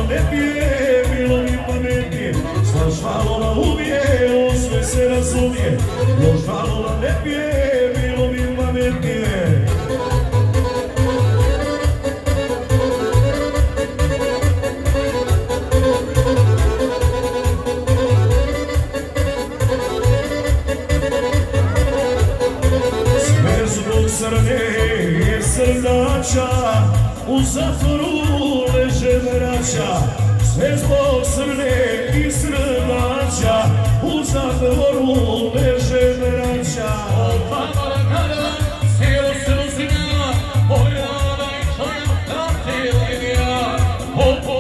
ne pije, bilo mi pametnije. Znaš Valova umije, on sve se razumije. Još Valova ne pije, bilo mi pametnije. Sve zbog crne je srdača, u zatvoru leže braća. Sve zbog crne i srdača, u zatvoru leže braća. Oh,